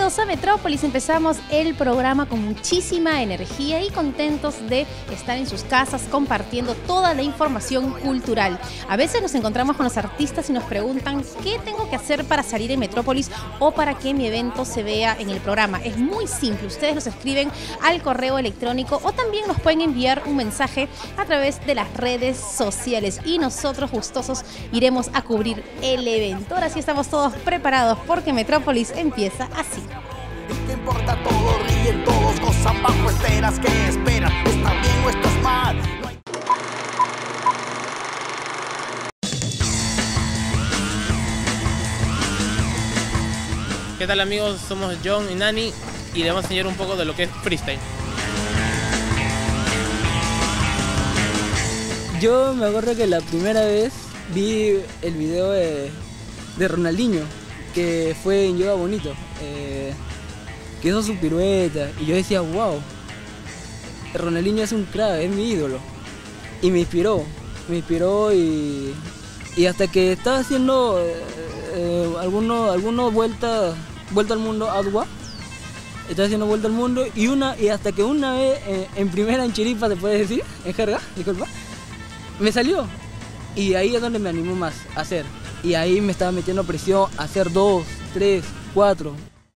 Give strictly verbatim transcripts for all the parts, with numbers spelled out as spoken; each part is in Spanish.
bienvenidos a Metrópolis. Empezamos el programa con muchísima energía y contentos de estar en sus casas compartiendo toda la información cultural. A veces nos encontramos con los artistas y nos preguntan qué tengo que hacer para salir en Metrópolis o para que mi evento se vea en el programa. Es muy simple, ustedes nos escriben al correo electrónico o también nos pueden enviar un mensaje a través de las redes sociales y nosotros gustosos iremos a cubrir el evento. Ahora sí estamos todos preparados porque Metrópolis empieza así. ¿Qué importa? Todo ríen, todos gozan bajo esperas. ¿Qué esperan? ¿Está bien o estás mal? No hay... ¿Qué tal, amigos? Somos John y Nani y les vamos a enseñar un poco de lo que es freestyle. Yo me acuerdo que la primera vez vi el video de, de Ronaldinho, que fue en Yoga Bonito, eh, que hizo su pirueta, y yo decía, wow, Ronaldinho es un crack, es mi ídolo, y me inspiró, me inspiró y, y hasta que estaba haciendo eh, eh, algunos algunos vueltas vuelta al mundo, agua, estaba haciendo vuelta al mundo, y una y hasta que una vez, eh, en primera en chiripa, ¿te puedes decir? En jerga, disculpa, me salió, y ahí es donde me animó más a hacer. Y ahí me estaba metiendo presión a hacer dos, tres, cuatro.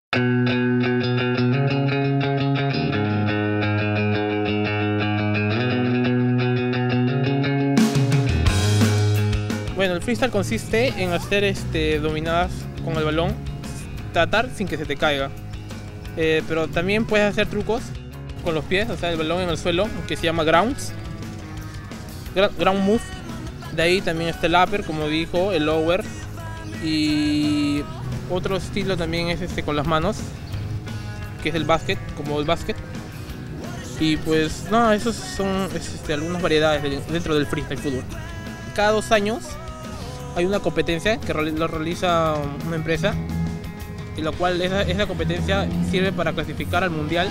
Bueno, el freestyle consiste en hacer este, dominadas con el balón, tratar sin que se te caiga. Eh, pero también puedes hacer trucos con los pies, o sea, el balón en el suelo, que se llama grounds, ground move. De ahí también está el upper, como dijo, el lower, y otro estilo también es este con las manos, que es el basket, como el basket. Y pues no, esos son este, algunas variedades de, dentro del freestyle fútbol. Cada dos años hay una competencia que lo realiza una empresa, y la cual esa, esa competencia sirve para clasificar al mundial.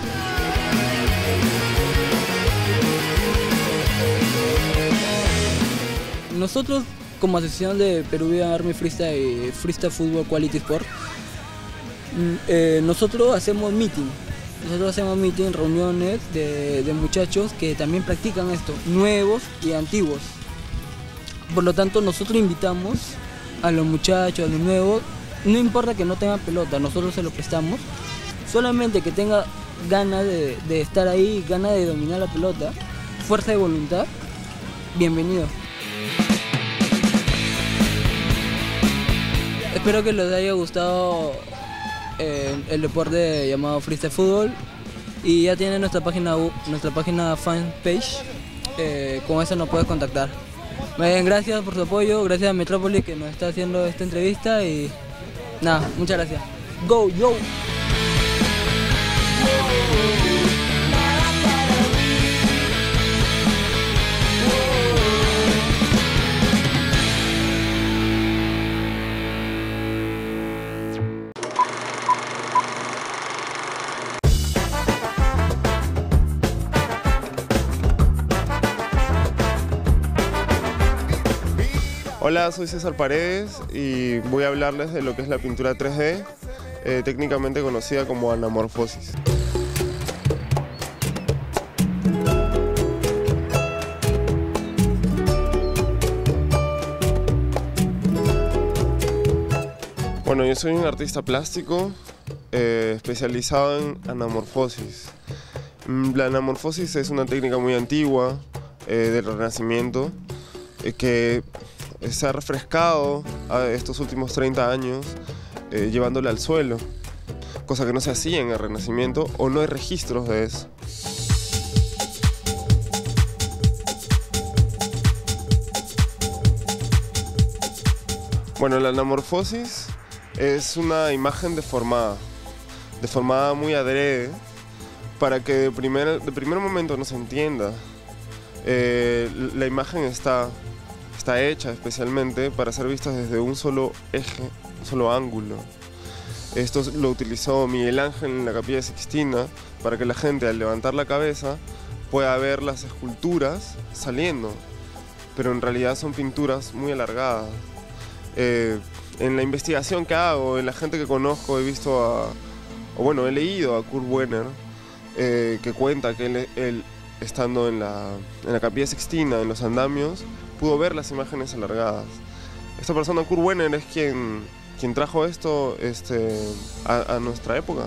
Nosotros, como asociación de Peruvian Army Freestyle y Freestyle Football Quality Sport, eh, nosotros hacemos meeting, nosotros hacemos meeting, reuniones de, de muchachos que también practican esto, nuevos y antiguos. Por lo tanto, nosotros invitamos a los muchachos, a los nuevos, no importa que no tengan pelota, nosotros se lo prestamos, solamente que tenga ganas de, de estar ahí, ganas de dominar la pelota, fuerza de voluntad, bienvenido. Espero que les haya gustado eh, el deporte llamado Freestyle Fútbol, y ya tienen nuestra página nuestra página fanpage, eh, con eso nos puedes contactar. Bien, gracias por su apoyo, gracias a Metrópolis que nos está haciendo esta entrevista, y nada, muchas gracias. Go, yo. Hola, soy César Paredes y voy a hablarles de lo que es la pintura tres D, eh, técnicamente conocida como anamorfosis. Bueno, yo soy un artista plástico eh, especializado en anamorfosis. La anamorfosis es una técnica muy antigua eh, del Renacimiento eh, que se ha refrescado a estos últimos treinta años eh, llevándola al suelo, cosa que no se hacía en el Renacimiento o no hay registros de eso. Bueno, la anamorfosis es una imagen deformada, deformada muy adrede, para que de primer, de primer momento no se entienda. Eh, la imagen está, está hecha especialmente para ser vista desde un solo eje, un solo ángulo. Esto lo utilizó Miguel Ángel en la Capilla Sixtina para que la gente, al levantar la cabeza, pueda ver las esculturas saliendo, pero en realidad son pinturas muy alargadas. Eh, en la investigación que hago, en la gente que conozco, he visto a o bueno, he leído a Kurt Wenner, eh, que cuenta que él, él estando en la, en la Capilla Sixtina, en los andamios, pudo ver las imágenes alargadas. Esta persona, Kurt Wenner, es quien, quien trajo esto este, a, a nuestra época.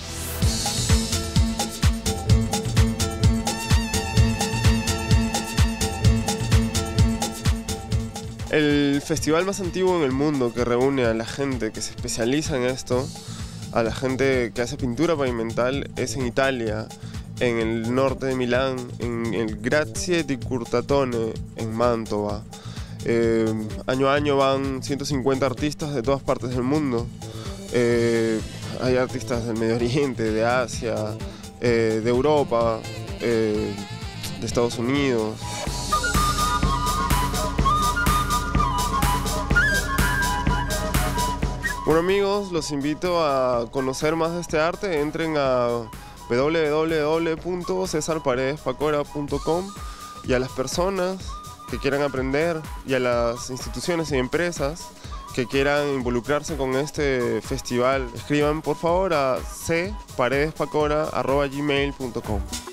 El festival más antiguo en el mundo que reúne a la gente que se especializa en esto, a la gente que hace pintura pavimental, es en Italia, en el norte de Milán, en el Grazie di Curtatone, en Mantova. Eh, año a año van ciento cincuenta artistas de todas partes del mundo. Eh, hay artistas del Medio Oriente, de Asia, eh, de Europa, eh, de Estados Unidos. Bueno amigos, los invito a conocer más de este arte. Entren a w w w punto cesar paredes pacora punto com y a las personas que quieran aprender y a las instituciones y empresas que quieran involucrarse con este festival, escriban por favor a c paredes pacora arroba gmail punto com.